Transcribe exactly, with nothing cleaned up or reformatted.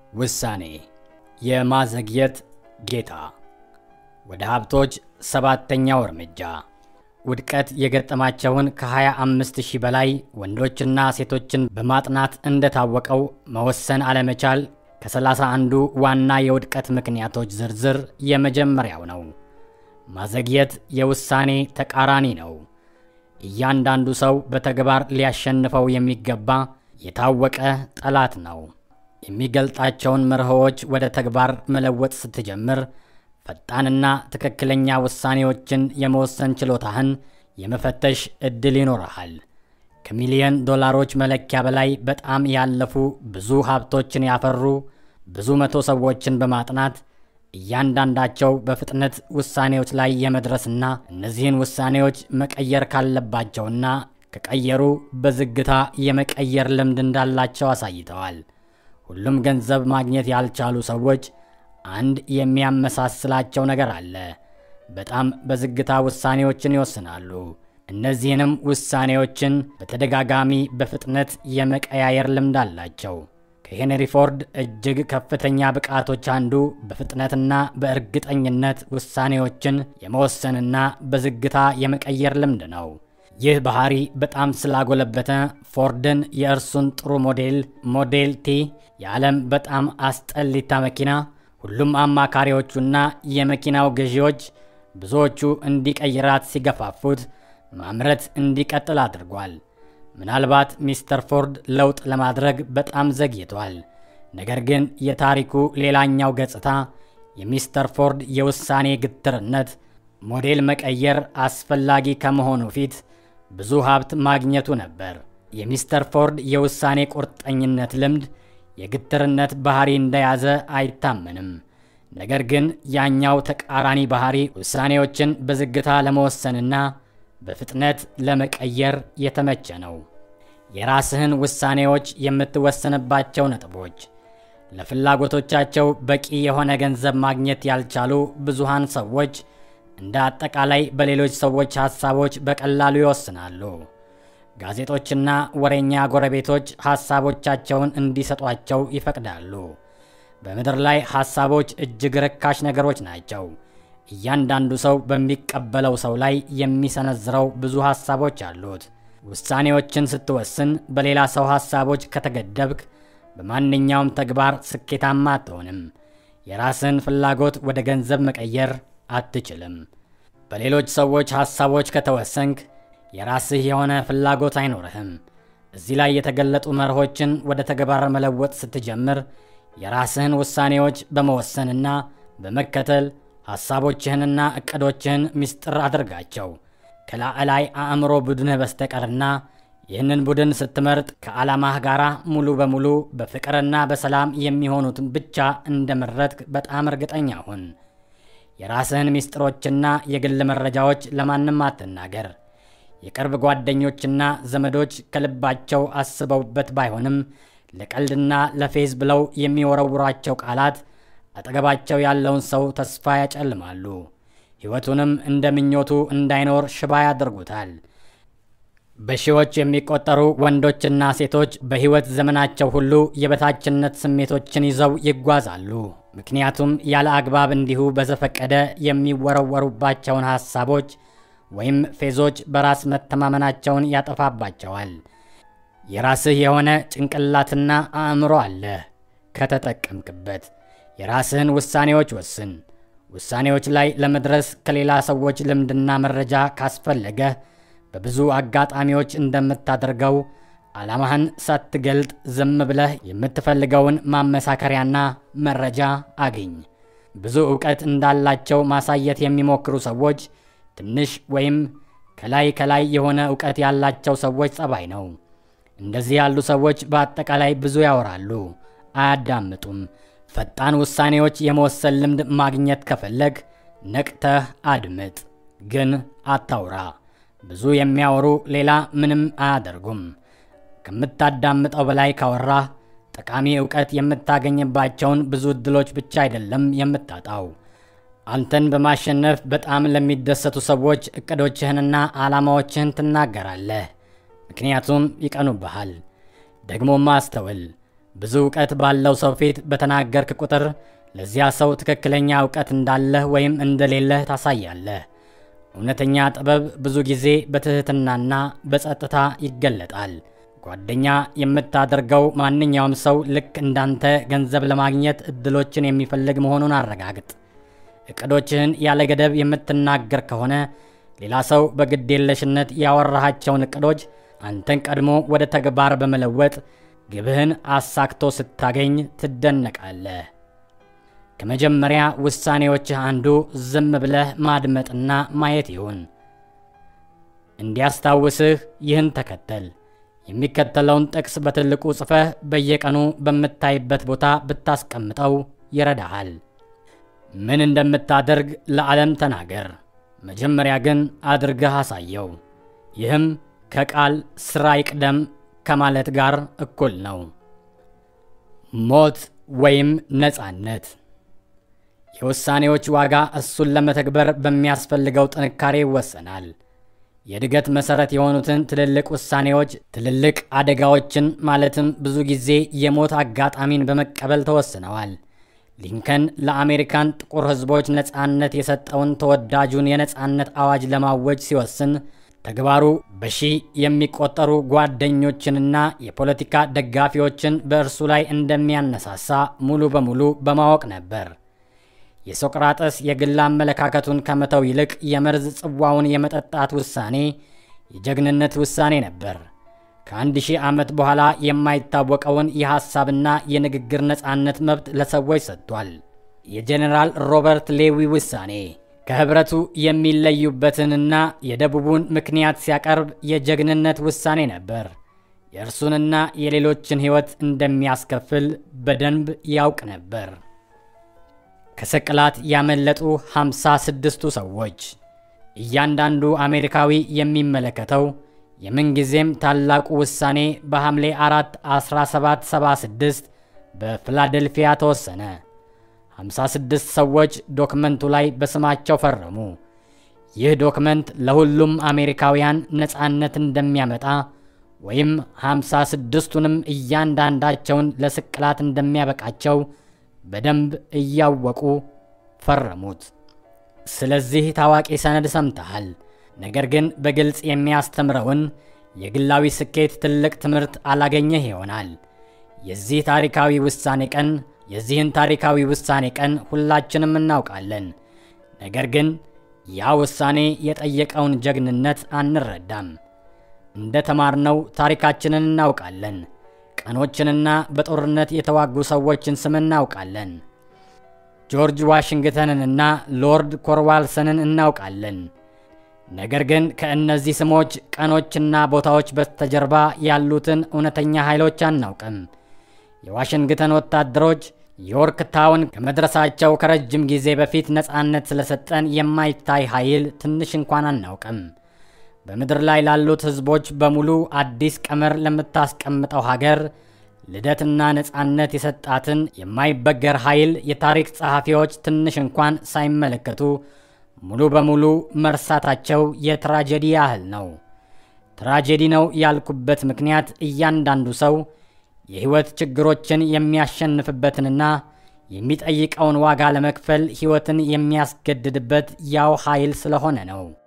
ውሳኔ የማዘግየት ጌታ ወደ ሀብቶች ሰባተኛው እርምጃ ውድቀት የገጠማቸውን ከ25 ሺህ በላይ ወንዶችና ሴቶችን በማጥናት እንደታወቀው መወሰን አለመቻል ከሰላሳ አንዱ ዋና የውድቀት ምክንያቶች ዝርዝር የመጀመሪያው ነው። ማዘግየት የውሳኔ ተቃራኒ ነው። እያንዳንዱ ሰው በተግባር ሊያሸንፈው የሚገባ የታወቀ ጠላት ነው። የሚገልጣቸውን መርሆዎች ወደ ተግባር መለወጥ ስትጀምር ፈጣንና ትክክለኛ ውሳኔዎችን የመወሰን ችሎታህን የመፈተሽ እድል ይኖርሃል። ከሚሊዮን ዶላሮች መለኪያ በላይ በጣም ያለፉ ብዙ ሀብቶችን ያፈሩ ብዙ መቶ ሰዎችን በማጥናት እያንዳንዳቸው በፍጥነት ውሳኔዎች ላይ የመድረስና እነዚህን ውሳኔዎች መቀየር ካለባቸውና ከቀየሩ በዝግታ የመቀየር ልምድ እንዳላቸው አሳይተዋል። ሁሉም ገንዘብ ማግኘት ያልቻሉ ሰዎች አንድ የሚያመሳስላቸው ነገር አለ። በጣም በዝግታ ውሳኔዎችን ይወስናሉ። እነዚህንም ውሳኔዎችን በተደጋጋሚ በፍጥነት የመቀያየር ልምድ አላቸው። ከሄንሪ ፎርድ እጅግ ከፍተኛ ብቃቶች አንዱ በፍጥነትና በእርግጠኝነት ውሳኔዎችን የመወሰንና በዝግታ የመቀየር ልምድ ነው። ይህ ባህሪ በጣም ስላጎለበተ ፎርድን የእርሱን ጥሩ ሞዴል ሞዴል ቲ የዓለም በጣም አስጠሊታ መኪና ሁሉም አማካሪዎቹና የመኪናው ገዢዎች ብዙዎቹ እንዲቀይራት ሲገፋፉት ማምረት እንዲቀጥል አድርጓል። ምናልባት ሚስተር ፎርድ ለውጥ ለማድረግ በጣም ዘግይቷል። ነገር ግን የታሪኩ ሌላኛው ገጽታ የሚስተር ፎርድ የውሳኔ ግትርነት ሞዴል መቀየር አስፈላጊ ከመሆኑ ፊት ብዙ ሀብት ማግኘቱ ነበር። የሚስተር ፎርድ የውሳኔ ቁርጠኝነት ልምድ የግትርነት ባህሪ እንደያዘ አይታመንም። ነገር ግን ያኛው ተቃራኒ ባህሪ ውሳኔዎችን በዝግታ ለመወሰንና በፍጥነት ለመቀየር የተመቸ ነው። የራስህን ውሳኔዎች የምትወሰንባቸው ነጥቦች ለፍላጎቶቻቸው በቂ የሆነ ገንዘብ ማግኘት ያልቻሉ ብዙሃን ሰዎች እንደ አጠቃላይ በሌሎች ሰዎች ሐሳቦች በቀላሉ ይወስናሉ። ጋዜጦችና ወሬኛ ጎረቤቶች ሐሳቦቻቸውን እንዲሰጧቸው ይፈቅዳሉ። በምድር ላይ ሐሳቦች እጅግ ርካሽ ነገሮች ናቸው። እያንዳንዱ ሰው በሚቀበለው ሰው ላይ የሚሰነዝረው ብዙ ሐሳቦች አሉት። ውሳኔዎችን ስትወስን በሌላ ሰው ሐሳቦች ከተገደብክ በማንኛውም ተግባር ስኬታማ አትሆንም። የራስን ፍላጎት ወደ ገንዘብ መቀየር አትችልም። በሌሎች ሰዎች ሐሳቦች ከተወሰንክ የራስህ የሆነ ፍላጎት አይኖርህም። እዚህ ላይ የተገለጡ መርሆችን ወደ ተግባር መለወጥ ስትጀምር የራስህን ውሳኔዎች በመወሰንና በመከተል ሐሳቦችህንና እቅዶችህን ምስጢር አድርጋቸው። ከላዕላይ አእምሮ ቡድንህ በስተቀርና ይህንን ቡድን ስትመርጥ ከዓላማህ ጋር ሙሉ በሙሉ በፍቅርና በሰላም የሚሆኑትን ብቻ እንደመረጥክ በጣም እርግጠኛ ሁን። የራስህን ምስጢሮችና የግል መረጃዎች ለማንም አትናገር። የቅርብ ጓደኞችና ዘመዶች ከልባቸው አስበውበት ባይሆንም ለቀልድና ለፌዝ ብለው የሚወረውሯቸው ቃላት አጠገባቸው ያለውን ሰው ተስፋ ያጨልማሉ። ሕይወቱንም እንደምኞቱ እንዳይኖር ሽባ ያደርጉታል። በሺዎች የሚቆጠሩ ወንዶችና ሴቶች በሕይወት ዘመናቸው ሁሉ የበታችነት ስሜቶችን ይዘው ይጓዛሉ። ምክንያቱም ያለ አግባብ እንዲሁ በዘፈቀደ የሚወረወሩባቸውን ሐሳቦች ወይም ፌዞች በራስ መተማመናቸውን ያጠፋባቸዋል። የራስህ የሆነ ጭንቅላትና አእምሮ አለ። ከተጠቀምክበት የራስህን ውሳኔዎች ወስን። ውሳኔዎች ላይ ለመድረስ ከሌላ ሰዎች ልምድና መረጃ ካስፈለገ በብዙ አጋጣሚዎች እንደምታደርገው ዓላማህን ሳትገልጥ ዝም ብለህ የምትፈልገውን ማመሳከሪያና መረጃ አግኝ። ብዙ ዕውቀት እንዳላቸው ማሳየት የሚሞክሩ ሰዎች ትንሽ ወይም ከላይ ከላይ የሆነ ዕውቀት ያላቸው ሰዎች ጸባይ ነው። እንደዚህ ያሉ ሰዎች በአጠቃላይ ብዙ ያወራሉ፣ አያዳምጡም። ፈጣን ውሳኔዎች የመወሰን ልምድ ማግኘት ከፈለግ ነቅተህ አድምጥ፣ ግን አታውራ። ብዙ የሚያወሩ ሌላ ምንም አያደርጉም። ከምታዳምጠው በላይ ካወራህ ጠቃሚ ዕውቀት የምታገኝባቸውን ብዙ እድሎች ብቻ አይደለም የምታጣው። አንተን በማሸነፍ በጣም ለሚደሰቱ ሰዎች እቅዶችህንና ዓላማዎችህን ትናገራለህ። ምክንያቱም ይቀኑብሃል። ደግሞ ማስተውል ብዙ ዕውቀት ባለው ሰው ፊት በተናገርክ ቁጥር ለዚያ ሰው ትክክለኛ ዕውቀት እንዳለህ ወይም እንደሌለህ ታሳያለህ። እውነተኛ ጥበብ ብዙ ጊዜ በትህትናና በጸጥታ ይገለጣል። ጓደኛ የምታደርገው ማንኛውም ሰው ልክ እንዳንተ ገንዘብ ለማግኘት እድሎችን የሚፈልግ መሆኑን አረጋግጥ። እቅዶችህን ያለ ገደብ የምትናገር ከሆነ ሌላ ሰው በግዴለሽነት ያወራሃቸውን እቅዶች አንተን ቀድሞ ወደ ተግባር በመለወጥ ግብህን አሳክቶ ስታገኝ ትደነቃለህ። ከመጀመሪያ ውሳኔዎችህ አንዱ ዝም ብለህ ማድመጥና ማየት ይሁን። እንዲያስታውስህ ይህን ተከተል። የሚከተለውን ጥቅስ በትልቁ ጽፈህ በየቀኑ በምታይበት ቦታ ብታስቀምጠው ይረዳሃል። ምን እንደምታደርግ ለዓለም ተናገር፣ መጀመሪያ ግን አድርገህ አሳየው። ይህም ከቃል ሥራ ይቅደም ከማለት ጋር እኩል ነው። ሞት ወይም ነፃነት። የውሳኔዎች ዋጋ እሱን ለመተግበር በሚያስፈልገው ጥንካሬ ይወሰናል። የእድገት መሰረት የሆኑትን ትልልቅ ውሳኔዎች ትልልቅ አደጋዎችን ማለትም ብዙ ጊዜ የሞት አጋጣሚን በመቀበል ተወስነዋል። ሊንከን ለአሜሪካን ጥቁር ሕዝቦች ነፃነት የሰጠውን ተወዳጁን የነፃነት አዋጅ ለማወጅ ሲወስን ተግባሩ በሺህ የሚቆጠሩ ጓደኞችንና የፖለቲካ ደጋፊዎችን በእርሱ ላይ እንደሚያነሳሳ ሙሉ በሙሉ በማወቅ ነበር። የሶቅራጠስ የግል አመለካከቱን ከመተው ይልቅ የመርዝ ጽዋውን የመጠጣት ውሳኔ የጀግንነት ውሳኔ ነበር። ከአንድ ሺህ ዓመት በኋላ የማይታወቀውን የሐሳብና የንግግር ነፃነት መብት ለሰዎች ሰጥቷል። የጀነራል ሮበርት ሌዊ ውሳኔ ከህብረቱ የሚለዩበትንና የደቡቡን ምክንያት ሲያቀርብ የጀግንነት ውሳኔ ነበር። የእርሱንና የሌሎችን ሕይወት እንደሚያስከፍል በደንብ ያውቅ ነበር። ከስቅላት ያመለጡ ሃምሳ ስድስቱ ሰዎች። እያንዳንዱ አሜሪካዊ የሚመለከተው የምንጊዜም ታላቁ ውሳኔ በሐምሌ አራት አስራ ሰባት ሰባ ስድስት በፊላደልፊያ ተወሰነ። ሃምሳ ስድስት ሰዎች ዶክመንቱ ላይ በስማቸው ፈረሙ። ይህ ዶክመንት ለሁሉም አሜሪካውያን ነፃነት እንደሚያመጣ ወይም ሃምሳ ስድስቱንም እያንዳንዳቸውን ለስቅላት እንደሚያበቃቸው በደንብ እያወቁ ፈረሙት። ስለዚህ ታዋቂ ሰነድ ሰምተሃል። ነገር ግን በግልጽ የሚያስተምረውን የግላዊ ስኬት ትልቅ ትምህርት አላገኘህ ይሆናል። የዚህ ታሪካዊ ውሳኔ ቀን የዚህን ታሪካዊ ውሳኔ ቀን ሁላችንም እናውቃለን። ነገር ግን ያ ውሳኔ የጠየቀውን ጀግንነት አንረዳም። እንደ ተማርነው ታሪካችንን እናውቃለን። ቀኖችንና በጦርነት የተዋጉ ሰዎችን ስም እናውቃለን። ጆርጅ ዋሽንግተንንና ሎርድ ኮርዋልሰንን እናውቃለን። ነገር ግን ከእነዚህ ስሞች ቀኖችና ቦታዎች በስተጀርባ ያሉትን እውነተኛ ኃይሎች አናውቅም። የዋሽንግተን ወታደሮች ዮርክ ታውን ከመድረሳቸው ከረጅም ጊዜ በፊት ነፃነት ስለሰጠን የማይታይ ኃይል ትንሽ እንኳን አናውቅም። በምድር ላይ ላሉት ሕዝቦች በሙሉ አዲስ ቀመር ለምታስቀምጠው ሀገር ልደትና ነፃነት የሰጣትን የማይበገር ኃይል የታሪክ ጸሐፊዎች ትንሽ እንኳን ሳይመለከቱ ሙሉ በሙሉ መርሳታቸው የትራጀዲ ያህል ነው። ትራጀዲ ነው ያልኩበት ምክንያት እያንዳንዱ ሰው የህይወት ችግሮችን የሚያሸንፍበትንና የሚጠይቀውን ዋጋ ለመክፈል ህይወትን የሚያስገድድበት ያው ኃይል ስለሆነ ነው።